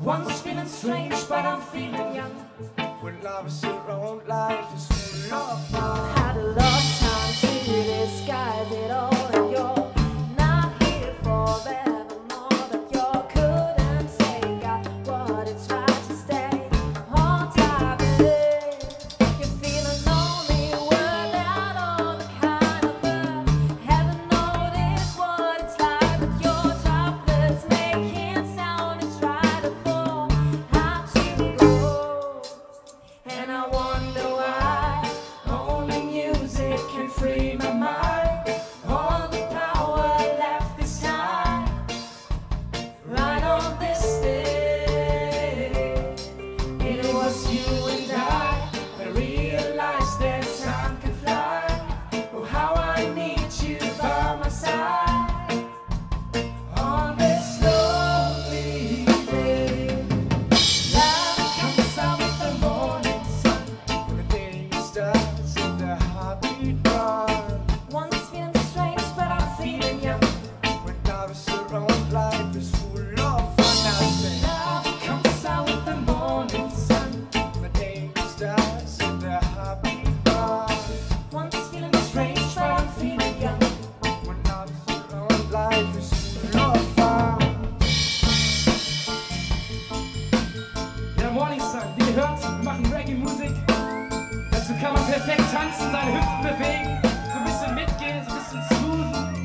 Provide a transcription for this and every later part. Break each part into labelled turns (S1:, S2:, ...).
S1: Once feeling strange, but I'm feeling young.
S2: When love is around, life is full of fun.
S1: Had a love time to disguise it all, and you're not here forevermore. But you couldn't say, got what it's right to stay on top of it. You're feeling lonely without all the kind of love. Haven't noticed what it's like with your droplets making sound. It's right for how to go. And I wonder why only music can free my mind. All the power left this time, right on this day. It was you and I realized that time can fly. Oh, how I need you by my side on this lonely day. Love comes out with the morning sun.
S2: When the day starts and the heartbeat runs.
S1: Once feeling strange, but I'm feeling young.
S2: When love is around, life is full of fun. I say,
S1: Love comes out with the morning sun.
S2: when the day starts and the heartbeat runs.
S1: Once feeling strange, but I'm feeling young.
S2: When love is around, life is full of fun.
S3: Ja, Morning Sun, wie ihr hört, wir machen Reggae-Musik. Dazu kann man perfekt tanzen, seine Hüften bewegen, so ein bisschen mitgehen, so ein bisschen smoothen.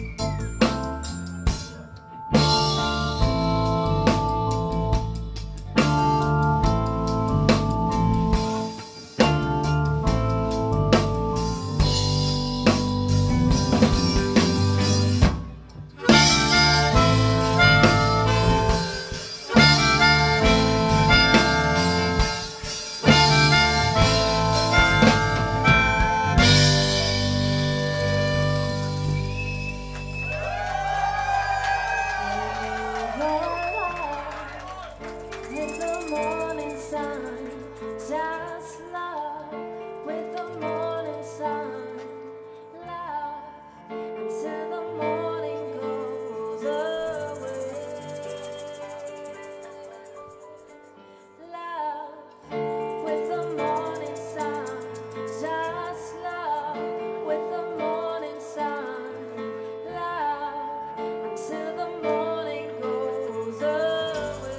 S1: With the morning sun, just love. With the morning sun, love until the morning goes away. Love with the morning sun, just love. With the morning sun, love until the morning goes away.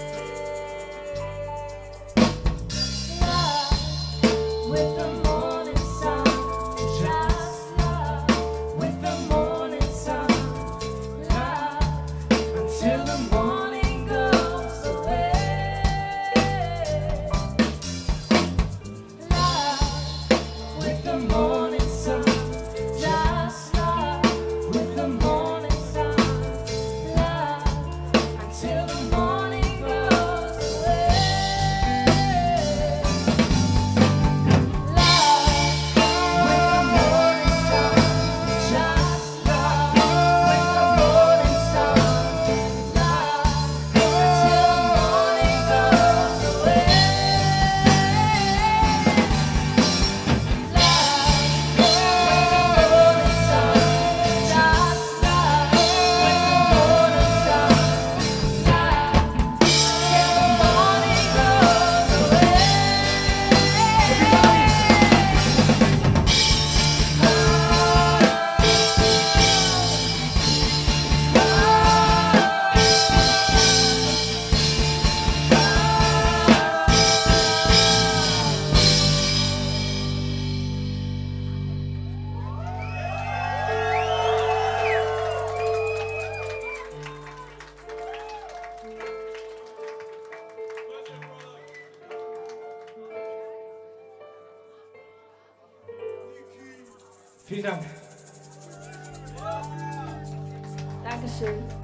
S1: Love with the morning sun, just love. With the morning sun, love until the morning goes away. Love with the morning sun, just love. With the morning sun, love until the morning goes away. Love with the morning sun, just love. With the morning sun, love until the morning goes away.
S3: Vielen Dank.
S1: Dankeschön.